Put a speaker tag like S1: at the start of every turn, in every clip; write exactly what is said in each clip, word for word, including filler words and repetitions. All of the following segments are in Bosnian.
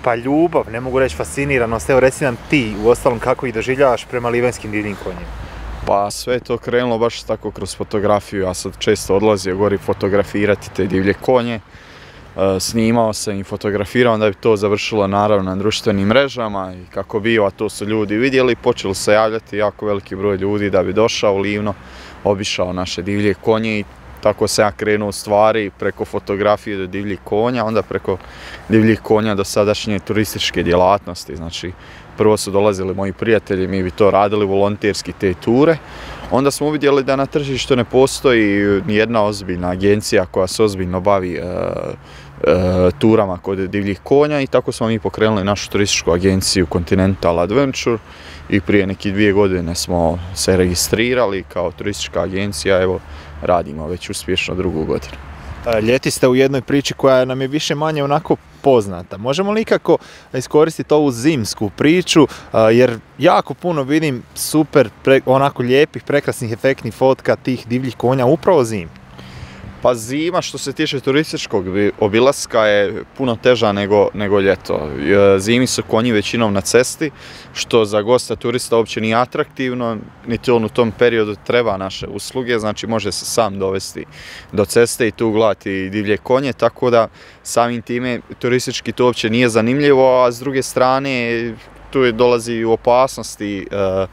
S1: pa ljubav, ne mogu reći fasciniranost, evo reci nam ti, u ostalom kako ih doživljavaš prema livanjskim divljim konjima?
S2: Pa sve je to krenulo baš tako kroz fotografiju, ja sam često odlazio gori fotografirati te divlje konje, snimao sam i fotografirao, onda bi to završilo naravno na društvenim mrežama i kako biva to su ljudi vidjeli, počeli se javljati jako veliki broj ljudi da bi došao u Livno, obišao naše divlje konje i tako se ja krenuo stvari preko fotografije do divljih konja, onda preko divljih konja do sadašnje turističke djelatnosti. Znači, prvo su dolazili moji prijatelji, mi bi to radili volonterski te ture. Onda smo uvidjeli da na tržištu ne postoji nijedna ozbiljna agencija koja se ozbiljno bavi e, e, turama kod divljih konja i tako smo mi pokrenuli našu turističku agenciju Continental Adventure i prije neki dvije godine smo se registrirali kao turistička agencija, evo radimo već uspješno drugu godinu.
S1: Ljeti ste u jednoj priči koja nam je više manje onako poznata. Možemo li ikako iskoristiti ovu zimsku priču, jer jako puno vidim super, onako lijepih, prekrasnih, efektnih fotka tih divljih konja upravo zim.
S2: Pa zima što se tiče turističkog obilaska je puno teža nego, nego ljeto. Zimi su konji većinom na cesti, što za gosta turista uopće nije atraktivno, niti on u tom periodu treba naše usluge, znači može se sam dovesti do ceste i tu gledati divlje konje, tako da samim time turistički to uopće nije zanimljivo, a s druge strane tu je dolazi u opasnosti,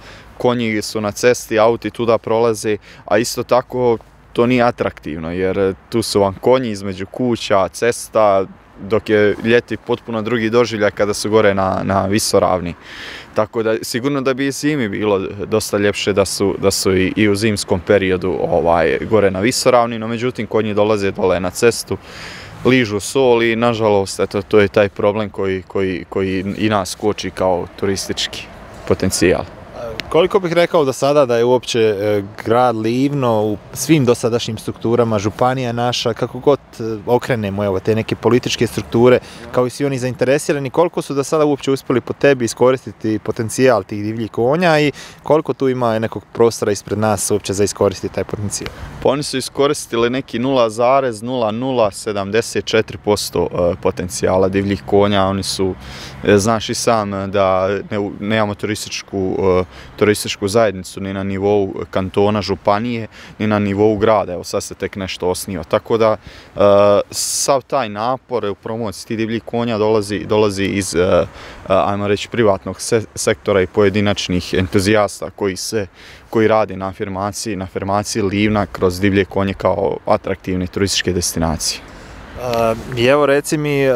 S2: konji su na cesti, auti tuda prolaze, a isto tako to nije atraktivno jer tu su vam konji između kuća, cesta, dok je ljeti potpuno drugi doživljaj kada su gore na, na visoravni. Tako da sigurno da bi i zimi bilo dosta ljepše da su, da su i, i u zimskom periodu ovaj, gore na visoravni, no međutim konji dolaze dole na cestu, ližu sol i nažalost eto, to je taj problem koji, koji, koji i nas koči kao turistički potencijal.
S1: Koliko bih rekao do sada da je uopće e, grad Livno u svim dosadašnjim strukturama, županija naša, kako god e, okrenemo evo, te neke političke strukture, kao i svi oni zainteresirani, koliko su do sada uopće uspjeli po tebi iskoristiti potencijal tih divljih konja i koliko tu ima nekog prostora ispred nas uopće za iskoristiti taj potencijal?
S2: Pa oni su iskoristili neki nula zarez nula nula sedamdeset četiri posto potencijala divljih konja, oni su, znaš i sam da ne, nemamo turističku turističku zajednicu ni na nivou kantona, županije, ni na nivou grada. Evo sad se tek nešto osniva. Tako da uh, sav taj napor u promociji tih divljih konja dolazi, dolazi iz, uh, uh, ajmo reći, privatnog se sektora i pojedinačnih entuzijasta koji se koji rade na afirmaciji, na afirmaciji Livna kroz divlje konje kao atraktivne turističke destinacije.
S1: Uh, I evo reci mi, uh,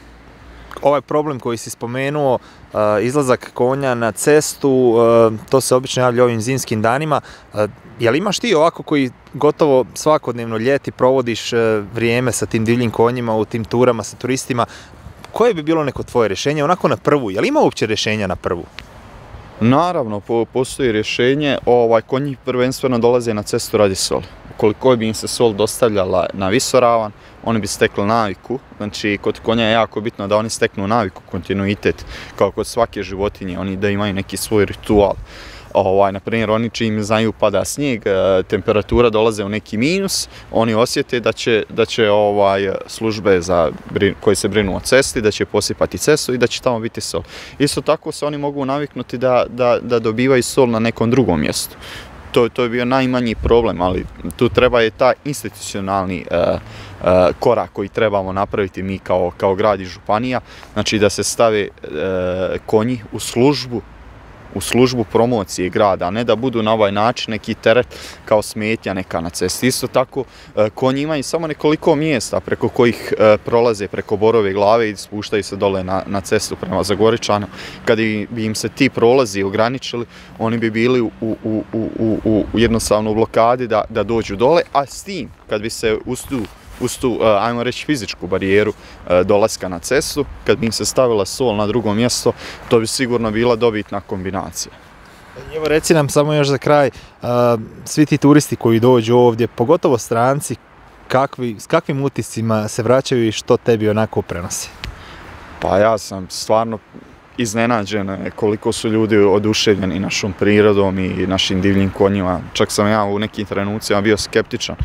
S1: ovaj problem koji si spomenuo, uh, izlazak konja na cestu, uh, to se obično javlja ovim zimskim danima. Uh, jel imaš ti ovako koji gotovo svakodnevno ljeti provodiš uh, vrijeme sa tim divljim konjima u tim turama sa turistima? Koje bi bilo neko tvoje rješenje onako na prvu? Jel ima uopće rješenja na prvu?
S2: Naravno, postoji rješenje. Ovaj, konji prvenstveno dolaze na cestu radi soli. Ukoliko bi im se sol dostavljala na visoravan, oni bi stekli naviku. Znači, kod konja je jako bitno da oni steknu naviku, kontinuitet, kao kod svake životinje, oni da imaju neki svoj ritual. Ovaj, na primjer, oni čim znaju pada snijeg, temperatura dolaze u neki minus, oni osjete da će, da će ovaj, službe za, koji se brinu o cesti, da će posipati cestu i da će tamo biti sol. Isto tako se oni mogu naviknuti da, da, da dobivaju sol na nekom drugom mjestu. To, to je bio najmanji problem, ali tu treba je taj institucionalni uh, uh, korak koji trebamo napraviti mi kao, kao grad i županija, znači da se stave uh, konji u službu u službu promocije grada, a ne da budu na ovaj način neki teret kao smetnja neka na cesti. Isto tako, konji imaju samo nekoliko mjesta preko kojih prolaze preko Borove glave i spuštaju se dole na, na cestu prema Zagoričanu. Kad bi im se ti prolazi ograničili, oni bi bili u, u, u, u, u jednostavno u blokadi da, da dođu dole, a s tim, kad bi se uz tu uz tu, ajmo reći, fizičku barijeru dolaska na cestu, kad bi im se stavila sol na drugo mjesto, to bi sigurno bila dobitna kombinacija.
S1: Evo reci nam samo još za kraj, svi ti turisti koji dođu ovdje, pogotovo stranci, kakvi, s kakvim utiscima se vraćaju i što tebi onako prenosi?
S2: Pa ja sam stvarno iznenađen koliko su ljudi oduševljeni našom prirodom i našim divljim konjima. Čak sam ja u nekim trenucima bio skeptičan.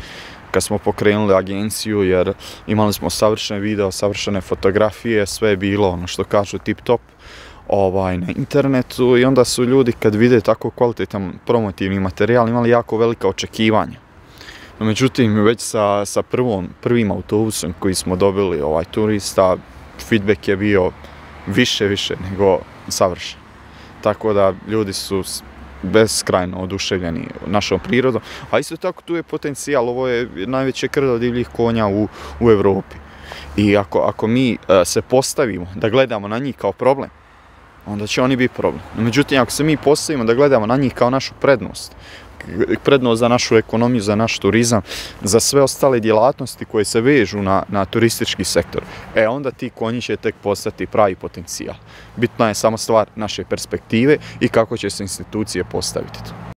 S2: kad smo pokrenuli agenciju, jer imali smo savršene video, savršene fotografije, sve je bilo ono što kažu tip top ovaj, na internetu i onda su ljudi kad vide tako kvalitetan promotivni materijal imali jako velika očekivanja. No, međutim, već sa, sa prvom, prvim autobusom koji smo dobili ovaj, turista, feedback je bio više, više nego savršen. Tako da ljudi su beskrajno oduševljeni našom prirodom, a isto tako tu je potencijal, ovo je najveće krdo divljih konja u, u Evropi. I ako, ako mi uh, se postavimo da gledamo na njih kao problem, onda će oni biti problem. Međutim, ako se mi postavimo da gledamo na njih kao našu prednost, prednost za našu ekonomiju, za naš turizam, za sve ostale djelatnosti koje se vežu na, na turistički sektor, e onda ti konji će tek postati pravi potencijal. Bitna je samo stvar naše perspektive i kako će se institucije postaviti to.